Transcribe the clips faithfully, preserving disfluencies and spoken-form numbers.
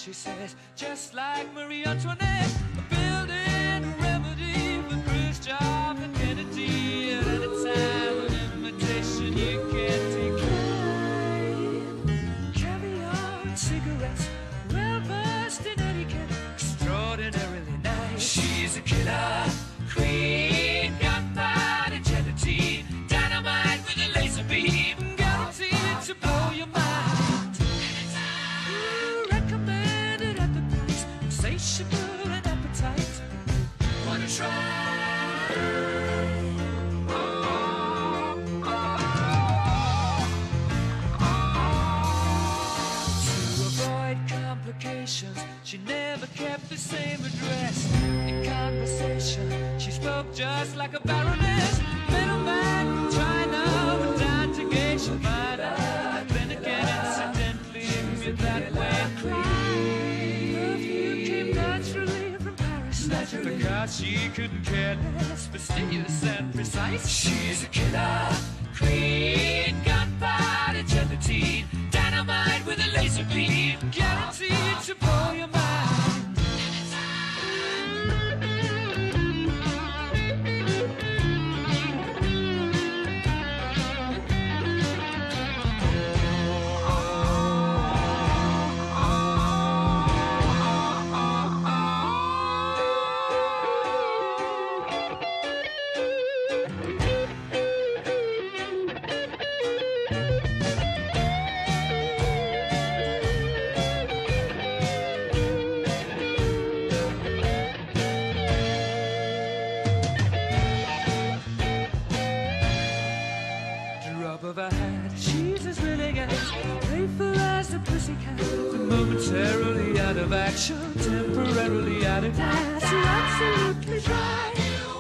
she says, just like Marie Antoinette, building a remedy for Khrushchev and Kennedy. At any time, an invitation you can't decline. Caviar and cigarettes, well versed in etiquette, extraordinarily nice. She's a killer queen, gunpowder gelatine, dynamite with a laser beam, guaranteed to blow your mind. Ooh, recommended at the price, insatiable and appetite. Wanna try? She never kept the same address. In conversation, she spoke just like a baroness. Middleman from China went down to Geisha Minor. Then again, incidentally, if that way. Perfume came naturally from Paris, because she couldn't care less, fastidious and precise. She's a killer queen, gunpowder gelatine, dynamite with a laser beam, guaranteed to blow your mind. Of her hat, she's as willing as playful as the pussycat. The momentarily out of action, temporarily out of gas. You're absolutely right.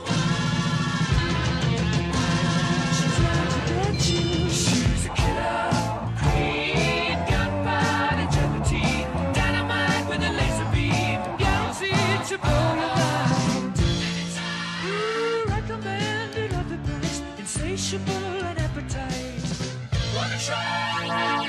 She's out to get you. She's a killer queen, gunpowder gelatine, dynamite with a laser beam, guaranteed to blow your mind. Ooh, recommended at the price, insatiable and appetite. Wanna try?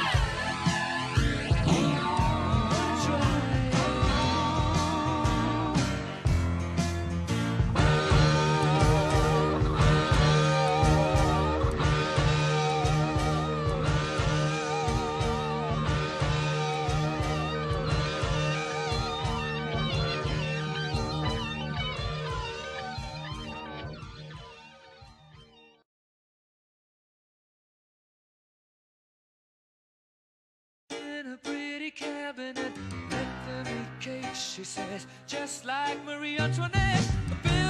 In a pretty cabinet, let them eat cake, she says, just like Marie Antoinette.